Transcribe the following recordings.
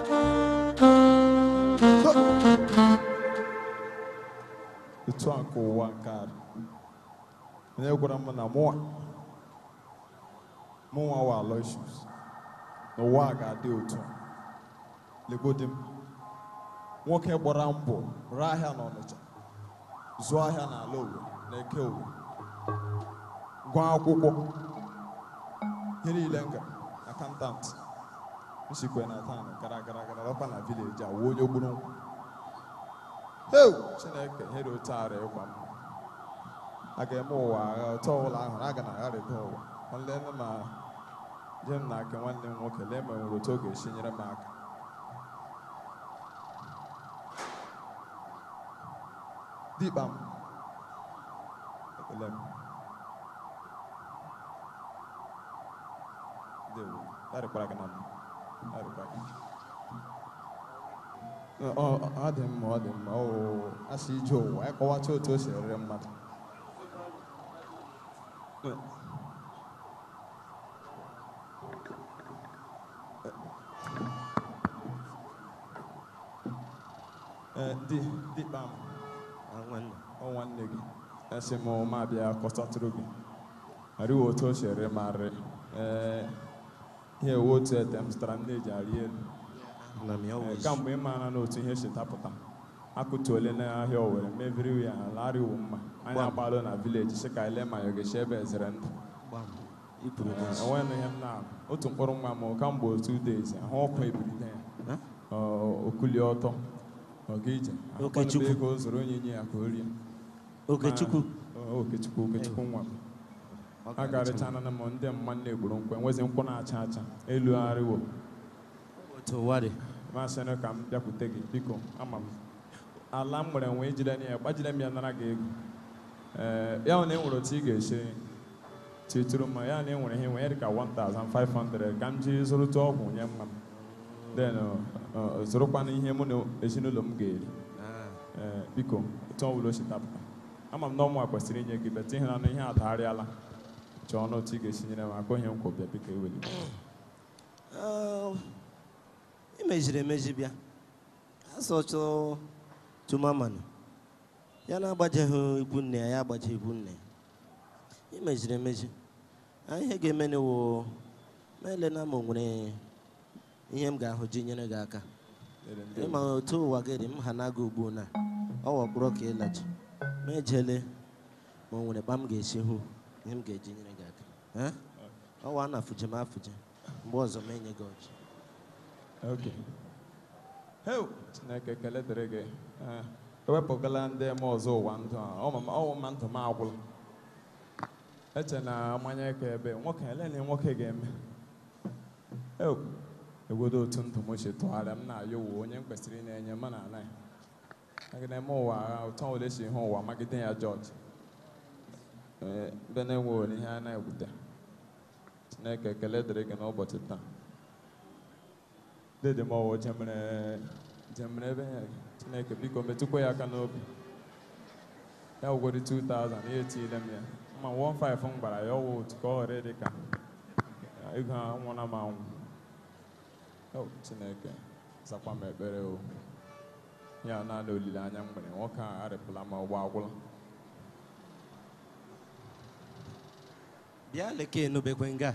Itu aku wangkar. Ini aku nama nama. Mua wa loishes. No waga de uto. Legodim. Woke borambo. Rahia no necha. Zoahia na lowe. Nekewe. Gwa akwụkwọ. Hiri lenga. Accountant. Nsikwe na tano. Gara lopa na village. Awonyo gburu. Hey! Chineke hiri utare kwa m. Aga eme ụwa ọtọ ụlọ ahụ aga na agharịta ụwa. Nwanne m ma jem na aka nwanne m nwoke lee ma nwere otu ọ ga-esi nyere m aka. Dikpa m. Ekele m. Dewo. Yarịkwara gị na m. Yarịkwara gị. Ọ dị mma, ọ dị mma. Asị ije ụwa, ịkọwacha otu o si ere mmadụ. Dikpa m. Nwanne gị. Esi m ma bịa kọsatụrụ gị. Arịwa otu o si ere m arị. Ihe ewu otu ete m zụtara m na-eji arị elu. Kamgbe ị maara n'otu ihe si tapụta. Akụtu ole n'ahịa Owerri meviri ya ala arịwo mma. Anyị agbalụ na vileji sị ka ele ma ya ga-esi ebe ezere ndụ. Enweghị ihe m na otu mkpụrụ nwa m kamgbe 2 days ahụ ọkụ ebirite ya. Okuli ọtọ. Oge ije. Okechukwu ego zoro onyinye ya ka o rie. Okechukwu. Okechukwu nwa m. Agarịchana na m ndị mma na-egburu nkwụ enwezi nkwụ na-acha acha elu arịwo. Masị ka m bịakwute gị biko ama m ala m nwere nwe ijide ya gbajide m ya nara gị ego. Ya na enwere otu ị ga-esi titụrụ mma ya na enwere ihe nwere dịka 1,500 ka m ji zụrụtụ ọgwụ nye mma m. Then zụrụkwana ihe mụ na ezinụlọ m ga-eri. Biko otu ọ bụla o si tapụta ama m na ọmụ a kwesịrị inye gị bete ihe na ihe atagharịala chọọ n'otu ị ga-esi nyere m aka ihe m kwụ bịa biko eweli. Imejiri emeji bịa asọchọ tụmamanụ ya na-agbajeghị ikwu nne ya agbaje ikwu nne ya. Imejiri emeji ihe ga-eme n'ewo ma ele na m nwere ihe m ga-ahụ ji nyere gị aka. Ịma otu ụwa gị dị m ha na-aga ugbu na ọ wakpụrụ ka ịlachi ma ejele ma o nwere kpa m ga-esi hụ ihe m ga-eji nyere gị aka. Ọwa na afụje m afụje mgbe ọzọ ma enye gị ọjị. Okay. Hey, Chineke ekele dịrị gị. Ewepụgala ndị eme ọzọ ụwa ndụ a. Ọ ma ndụ m agwụla. Eche na mmanya ka ebe nwoke ele na nwoke ga-eme. Egodo otu ndụ m si tụgharịa m na-ayọ ụwa onye m kwesịrị na-enye m na ala ya. Aga na-eme ụwa agha ụtọ ole si hụ ụwa magide ya Jọọjị. Ebe na-enwe ihe a na-egwute. Chineke ekele dịrị gị n'ụbọchị taa. Dede m ọwụ jemere ebe ya Chineke biko metụkwa ya aka n'obi. Ya wugoro 2,000 ihe tiile m ya. Ma 1,500 m gbara ya ọwụ otu ka ọ ghọrọ dị ka ego ha nwụna m anwụ. Chineke zakwa m ekpere o. Ya naanị olileanya m nwere nwoke a arịpụla ma ụgbọ agwụla. Bịa leke enubekwe nga.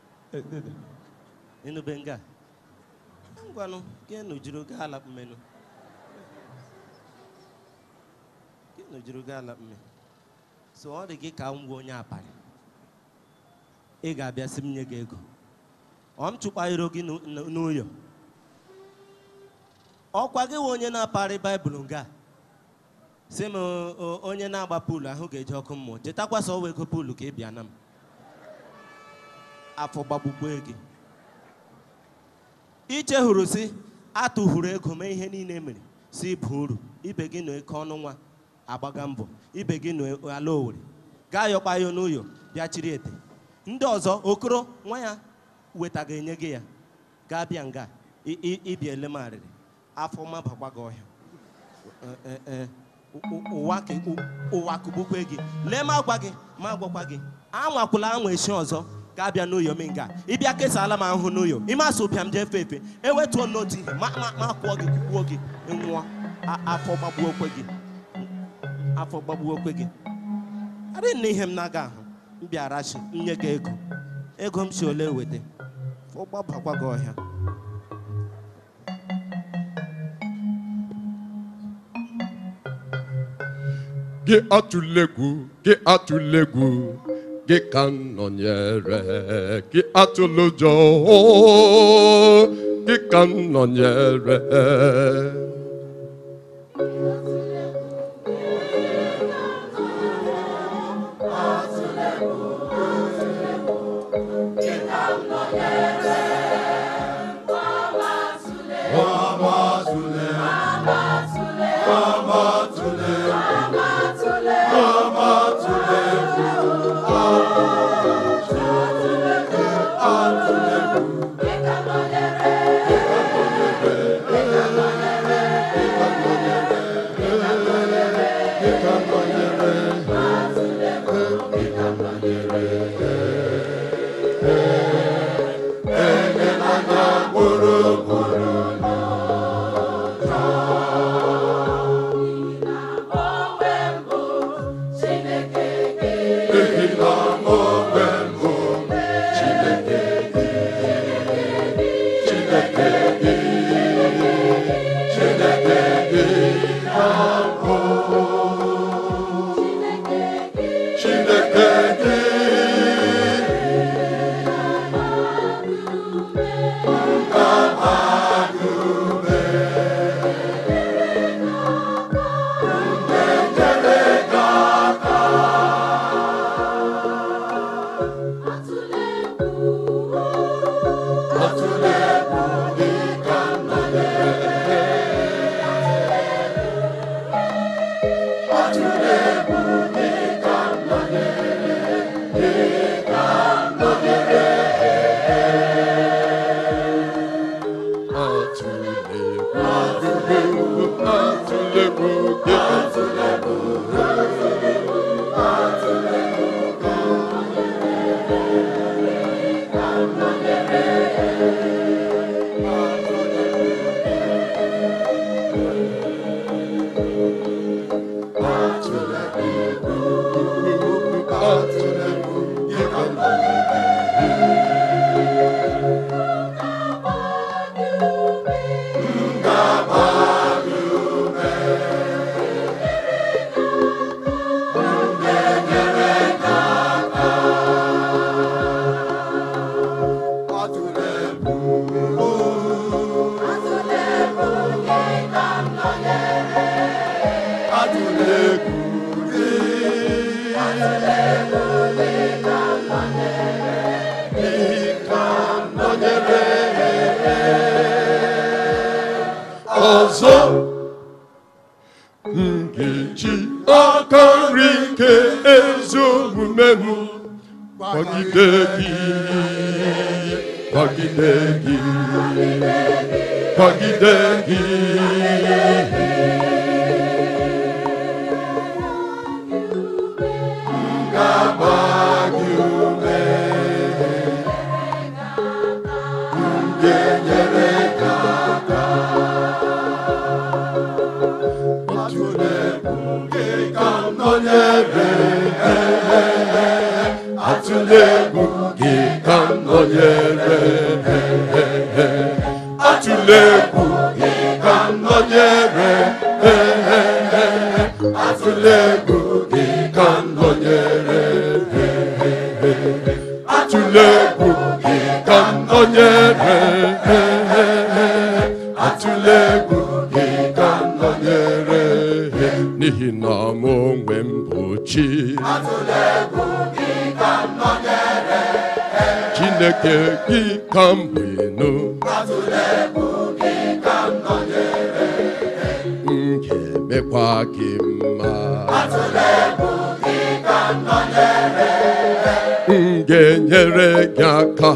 Enube nga. Ngwanụ kenu juru ga ala mmenu. Kenu juru ga ala mme. So ọ dị gị ka m gwa onye aparị. Ị ga-abịa sị m nye gị ego. Ọ m chụkwaghịrị gị n'ụyọ. Ọkwa gị nwe onye na-aparị Baịbụl nga. Sị m onye na-agba puulu ahụ ga-eji ọkụ mmụọ. Chetakwa sọ ọwa ego puulu ka ị bịa na m. Afọ gbagbukwe gị. Iche hụrụ si atụhụrụ ego mee ihe niile mere si bụ uru ibe gị nọ eke ọnụ nwa agbaga mbọ ibe gị nọ ala Owerri gaa yọkpa ya n'ụyọ bịa chiri ete ndị ọzọ okoro nwa ya wetaga enye gị ya gaa bịa nga ịbịa ele m arịrị afọ ma bakwa gị ọhịa ụwa kụgbukwe gị lee ma agwa gị ma agwakwa gị anwakwụla anwa echi ọzọ ga-abịa n'ụyọ m nga ịbịa kesala m ahụhụ n'ụyọ ime asụ pịa m jee efe efe ewetuo n'otu ihe ma kwụọ gị kwuo gị nwụọ afọ gbagbuo okwe gị adịghị na ihe m na-aga ahụ m bịarachi nye gị ego m si ole weta gbabakwa gị ọhịa gị atụla egwu gị ka m nọnyere gị atụla ụjọ gị ka m nọnyere ọzọ ngeji aka nri nke ezi omume m kwagide gị kwagide gị kwagide gị ngaba gị ume ngenyere gị aka atụle egwu gị ka m nọnyere atụle egwu gị ka m nọnyere atụle egwu gị ka m nọnyere atụle egwu gị ka m nọnyere atụle egwu gị ka m nọnyere n'ihi na mụ onwe m bụ chi Chineke gị ka m bụ enu m ga-emekwa gị mma m ga-enyere gị aka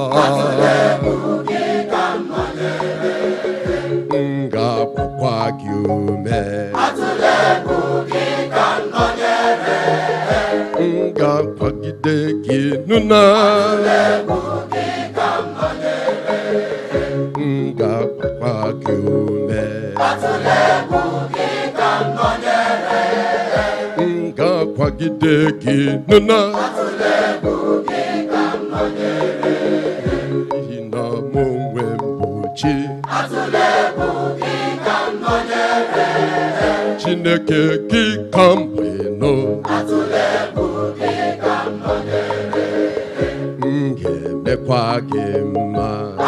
m ga-agbakwa gị ume m ga-akwagide gị nuna nga kwakume nga kwagideki nuna hina mongwe mbuchi Chineke kikambeno ngemekwa gema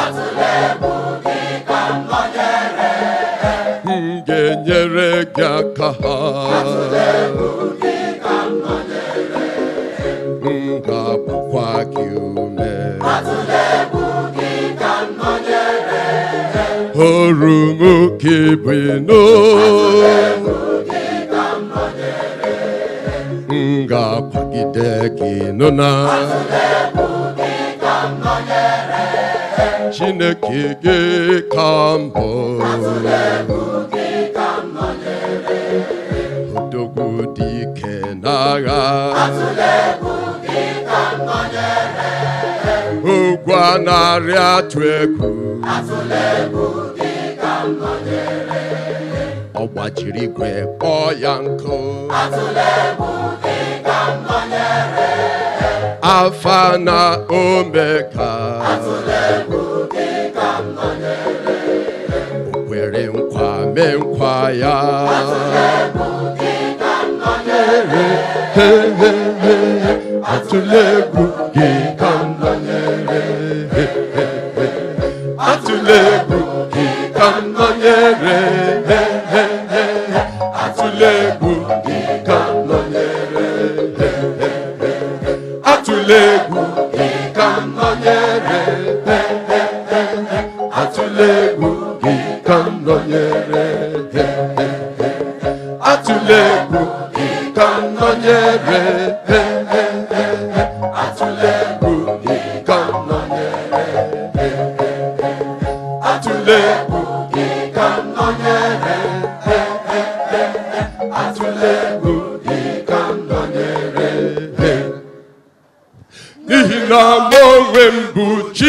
ngenyere gaka ngabukwa kiume Orumu kibino nga kwagideki nuna Chineke gekambo Odogu dike naga Ugwanari atweku Ọgbajiri igwe kpọọ ya nkụ Alfa na Omega o kwere nkwa mee nkwa ya atụla egwu gị ka m nọnyere atụla egwu gị ka m nọnyere atụla egwu gị ka m nọnyere atụla egwu gị ka m nọnyere atụla egwu gị ka m nọnyere atụla egwu gị ka m nọnyere atụla egwu gị ka m nọnyere atụla egwu gị ka m nọnyere atụla egwu gị ka m nọnyere n'ihi na mụ onwe m bụ chi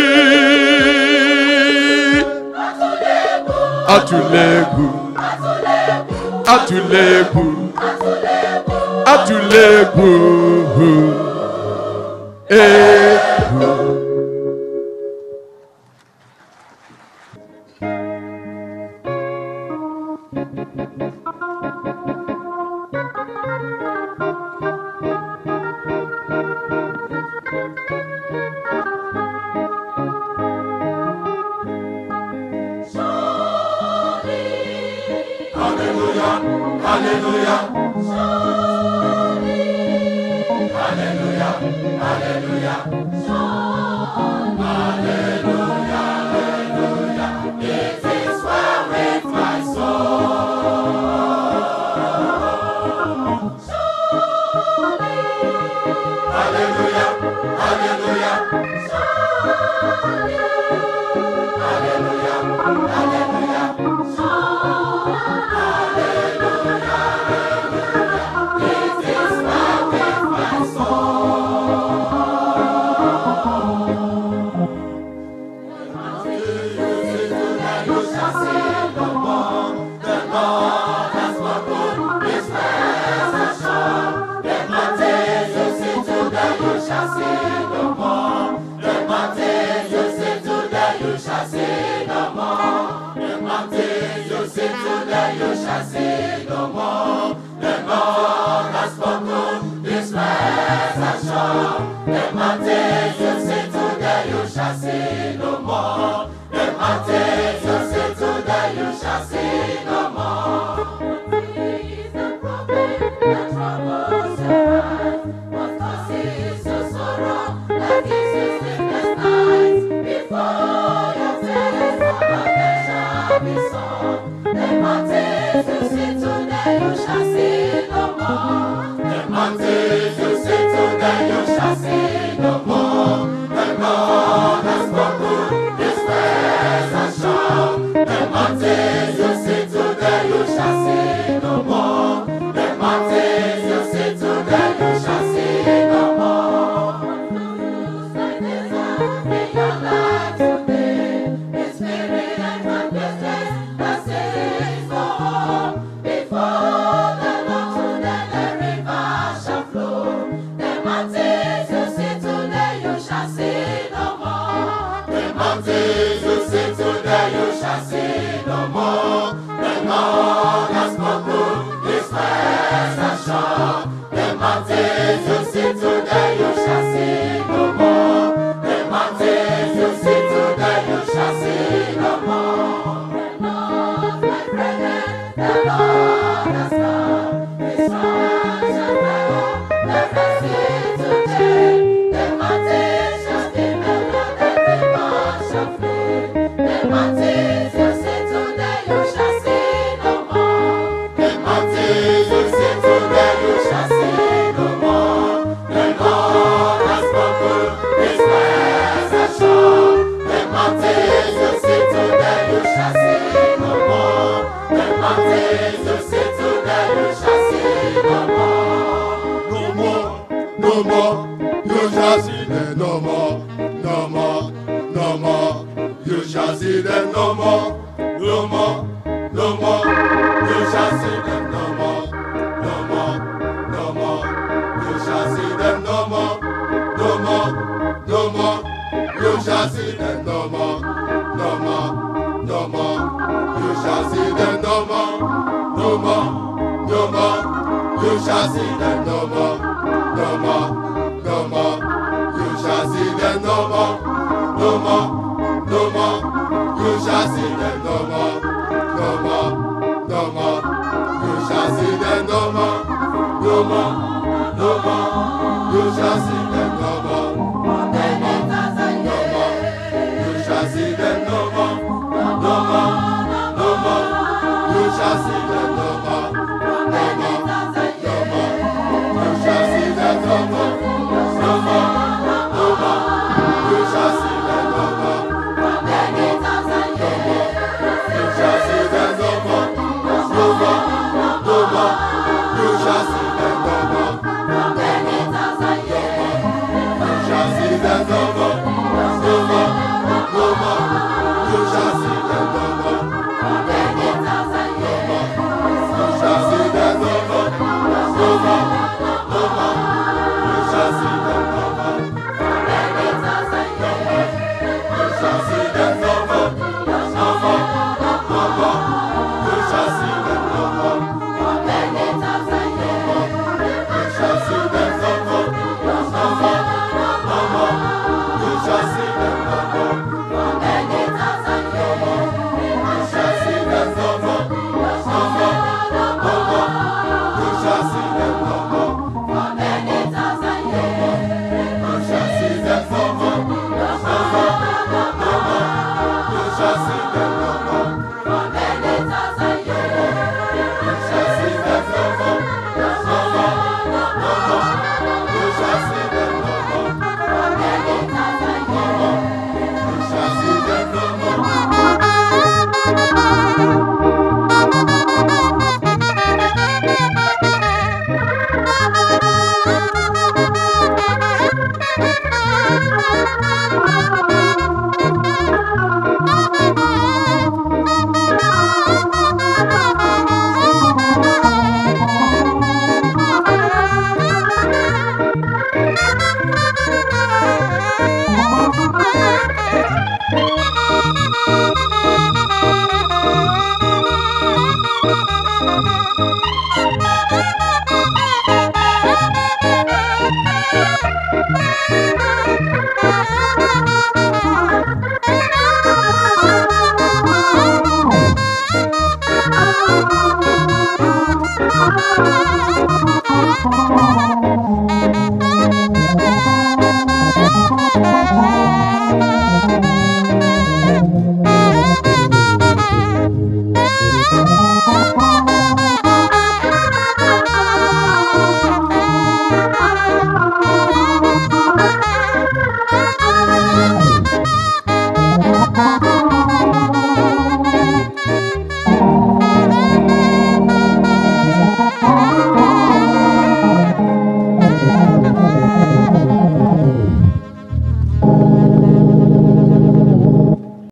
atụla egwu atụla egwu atụla egwu egwu Hallelujah, hallelujah, hallelujah, hallelujah, hallelujah. It is well with my soul. Hallelujah, hallelujah, hallelujah, hallelujah. no more. The Lord has spoken, His words are sure. The mountains you see today, you shall see no more. The mountains you see today, you shall see no more. The Lord, my brethren, the Lord has come. His word shall never, never cease to change. The mountains shall be melted, the demons shall flee. The mountains you see today, you shall see no more. The mountains you see today, you shall see no more. The Lord has spoken, His words are sure. The mountains you see today, you shall see no more. The mountains you see today, you shall see no more. No more, no more, you shall see them no more, no more, no more, you shall see them no more, no more, no more, you shall see them no more, no more, no more, you shall see them no more, no more, no more, you shall see them no more, no more, no more, you shall see them no more, no more, no more, you shall see them no more, no more, no more, you shall see them no more, no more, no more, you shall see them no more.